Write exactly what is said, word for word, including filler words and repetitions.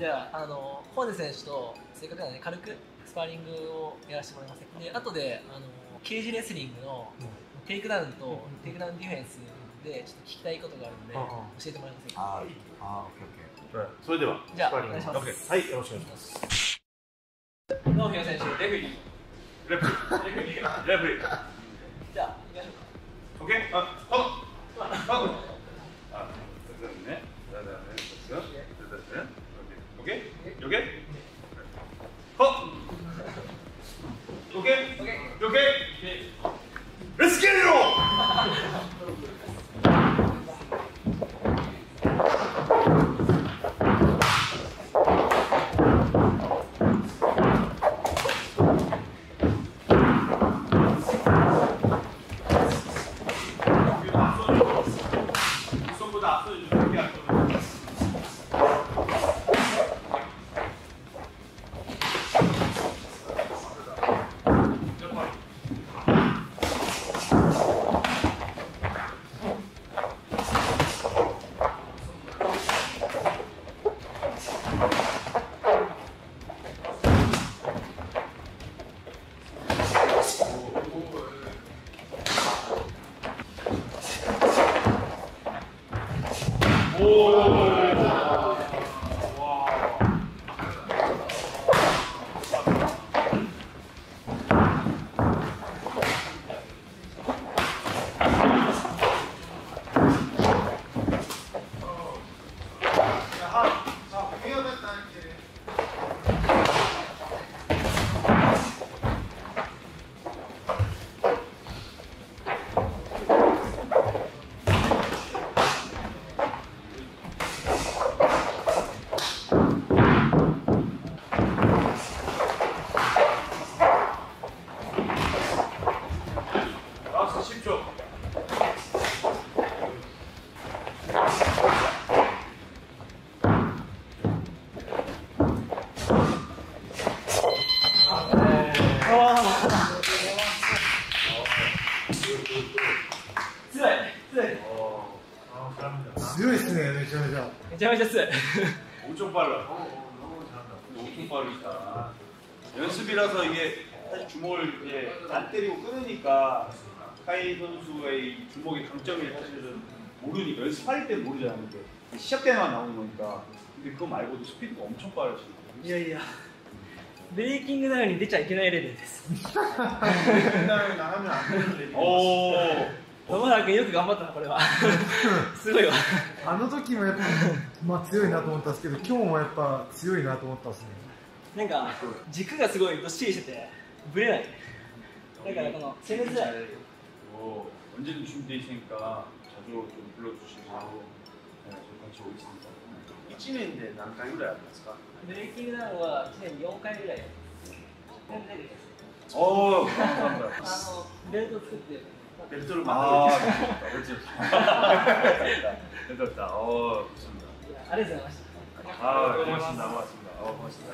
じゃあ、あのホンデ選手とせっかくなので軽くスパーリングをやらせてもらいます。で、後であのケージレスリングのテイクダウンとテイクダウンディフェンスでちょっと聞きたいことがあるんで教えてもらえませんか。 ああ、オッケーオッケー。 それではじゃあお願いします。 はい、よろしくお願いします。 ノーフィオ選手、レフェリー。 レフェリー。レフェリー。 じゃあ、行きましょうか。 オッケー。あ、ハム。ハム。あ、そうですね。だだね。そうですね。オッケー。オッケー。は。オッケー。オッケー。オッケー。レッツゲット。 強いですね、めちゃめちゃ。 めちゃめちゃ強い。 엄청 빨라. 너무 잘한다. 엄청 빠르다. 연습이라서 이게 사실 주먹을 이제 안 때리고 끊으니까 카이 선수의 주먹의 강점이 사실은 모르니까 연습할 때 모르잖아. 근데 시합 때만 나오는 거니까. 근데 그거 말고도 스피드가 엄청 빠르시. いやいや、ブレイキングダウンに出ちゃいけないレベルです。 お野原君よく頑張ったな、これは。すごいわ。 あの時もやっぱ、まあ、強いなと思ったんですけど、今日もやっぱ強いなと思ったんですね。 なんか軸がすごいどっしりしててぶれない。だからこの攻めづらい。 언제든 준비되어 있으니까 자주 좀 불러주시고 네, 같이 오겠습니다. いちねんで何回ぐらいありますか？ ブレイキングダウンはいちねんによんかいぐらい。 おー、감사합니다. あのベルト作ってる。 벨트를 만들었다. 벨트다. 어, 좋습니다. ありがとうございました。 아, 고맙습니다. 고맙습니다. 어, 고맙습니다.